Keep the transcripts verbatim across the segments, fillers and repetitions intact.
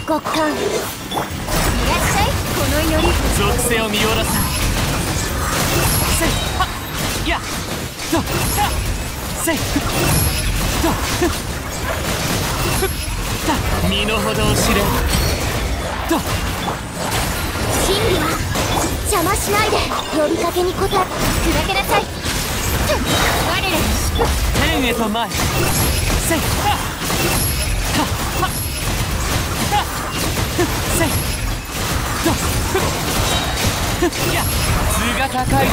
極寒。いらっしゃい、この祈り。 属性を見下ろさん。せいはっやっとはっせいと身の程を知れと。 真理は邪魔しないで。呼びかけに応え砕けなさい。我らに祝福。 天へと前せいはっはっはっはっせいとやっ図が高いぞ。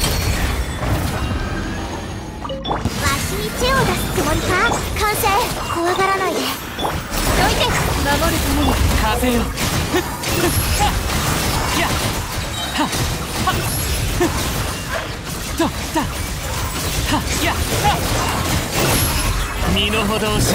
わしに手を出すつもりか。完成。怖がらないで。どいて。守るために風よふっふっはっやっはっはっふっとだはっやっはっ身の程を知れ。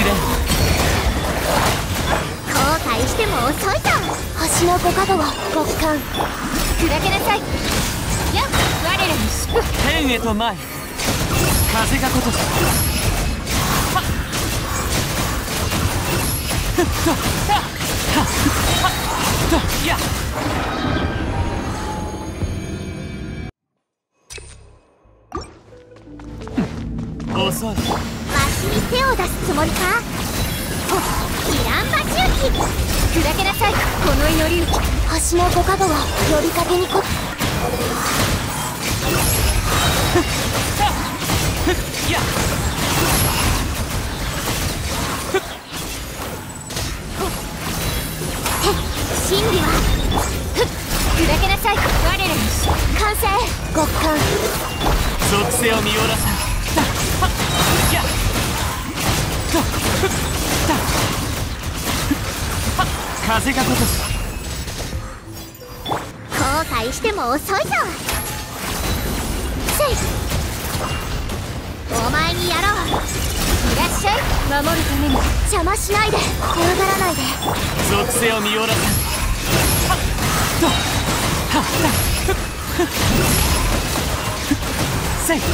後悔しても遅いぞ。星の五角を極寒。砕けなさい。やっ我らに祝福。 天へと前風がことしはっふっとはっはっはっとやっ遅い。 わしに手を出すつもりか。ほっイランバ周期。砕けなさい、この祈り。星の五角を呼びかけにこ。 やっ真理はふっ砕けなさい。我らに完成。極寒。 属性を見下ろさん。だはっやっとふっだはっ風がことし後悔しても遅いぞ。せいお前にやろう。いらっしゃい。守るために邪魔しないで。怖がらないで。 属性を見下ろさん。はっとはっだふっふっせい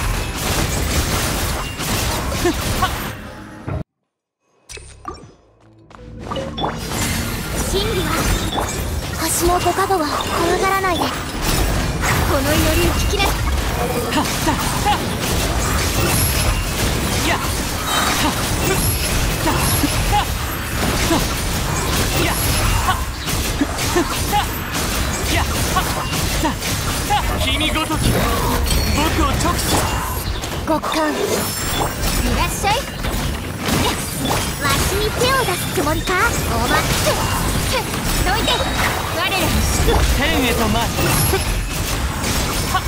ふっはっ真理は星の五角を怖がらないで。この祈りを聞きな。 はっだはっやっはっふっだはっとやっはっふっだやっはっだだ君ごとき僕を直視。 極寒。いらっしゃい。わしに手を出すつもりか。おまっふっふっどいて。我らに祝福。 天へと前ふっはっ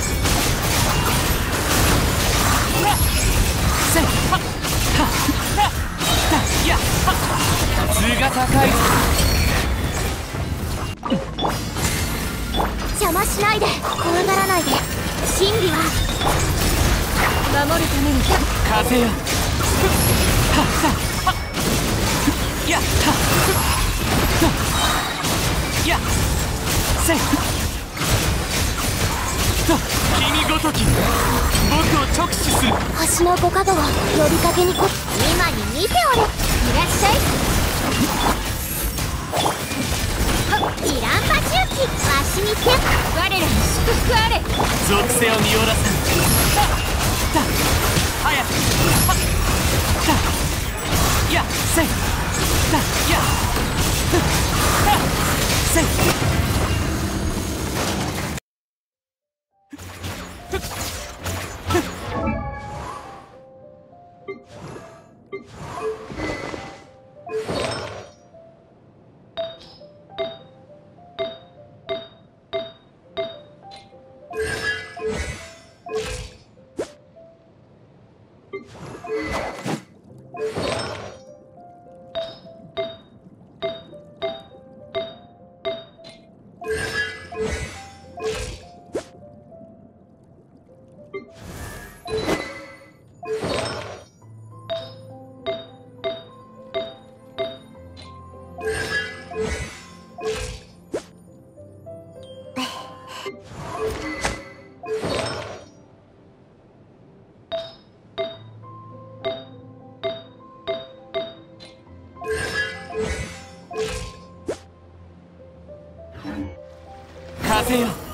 はっせいはっはっはっだやっはっ図が高いぞ。 邪魔しないで。怖がらないで。真理は守るために。 風よふっはっだはっやっはっとやっせいと君ごとき僕を直視する。 星の五角を呼びかけにこ。今に見ておれ。いらっしゃい。はっイランバ周期。わしに手。我らに祝福あれ。 属性を見下ろさん。はっだ早くはっだやっせいだやっふっはっせい任せよ。